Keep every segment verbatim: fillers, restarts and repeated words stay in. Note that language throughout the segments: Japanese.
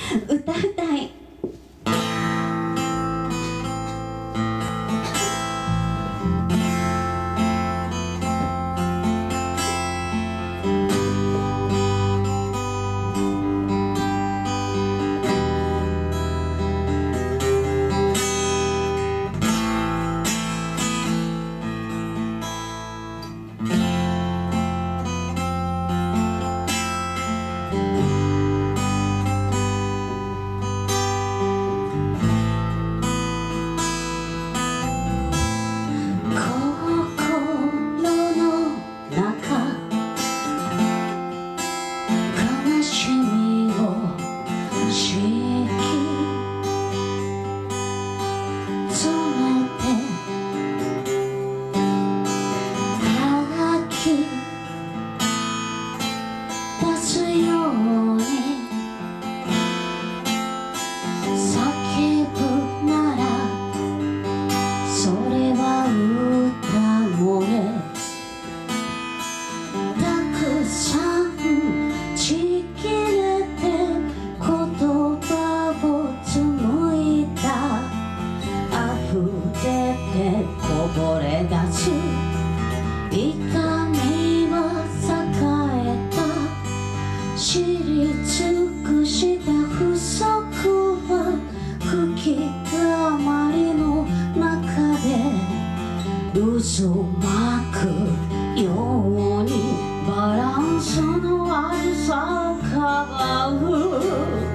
歌うたい。 こぼれ出す痛みは栄えた知り尽くした不足は吹き溜まりの中で渦巻くようにバランスの悪さをかばう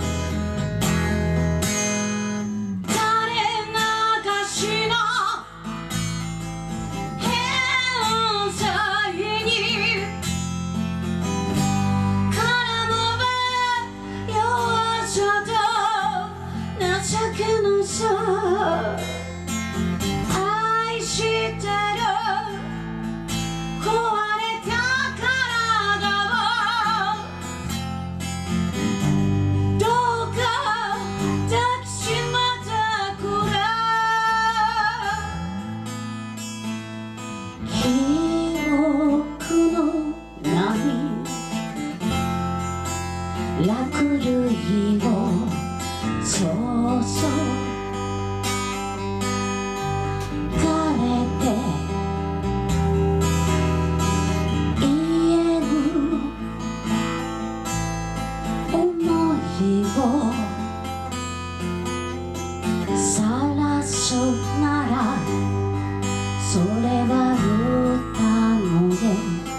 愛してる壊れた体をどうか抱きしめてくれ記憶のない落類をそうそう晒すならそれは歌ので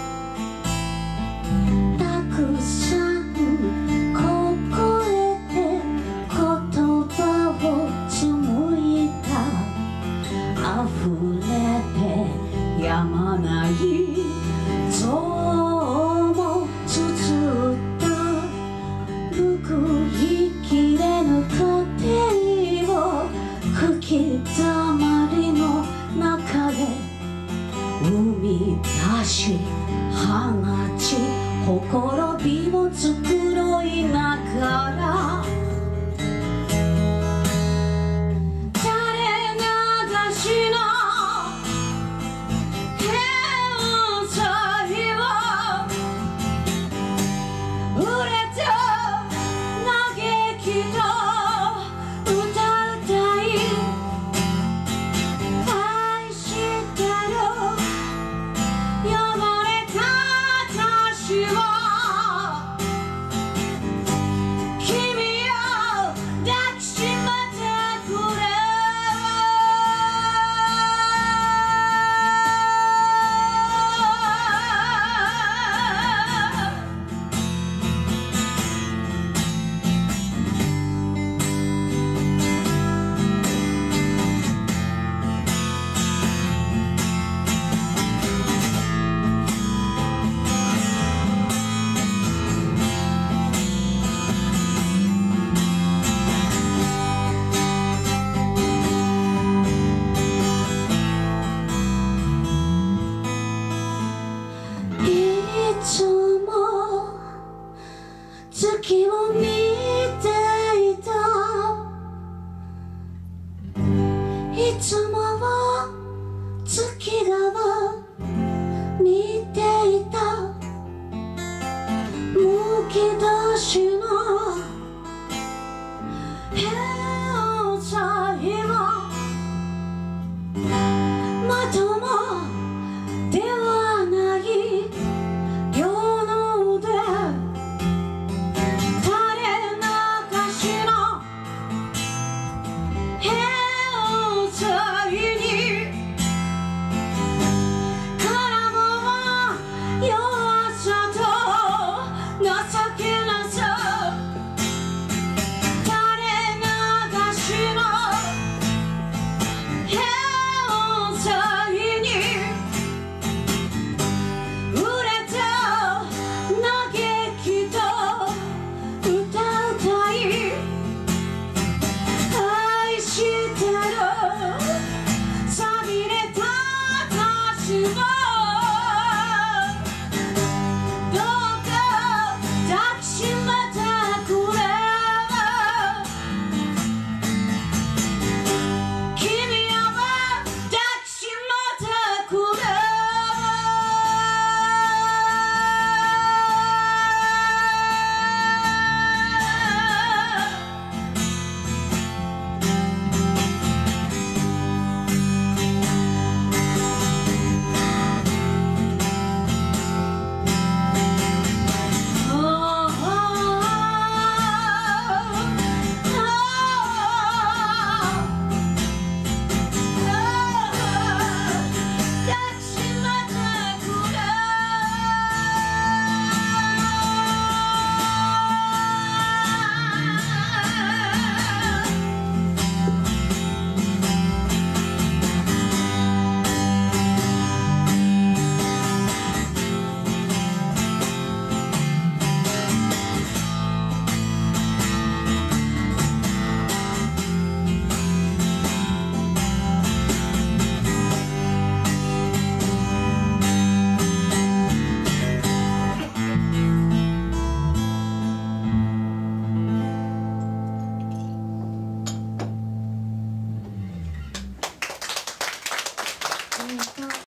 たくさん凍えて言葉を紡いだ溢れてやまない像も綴った報いきれぬ過程吹き溜まりの中で生み出し放ちほころびを繕いながら垂れ流しの天才を憂れて嘆きた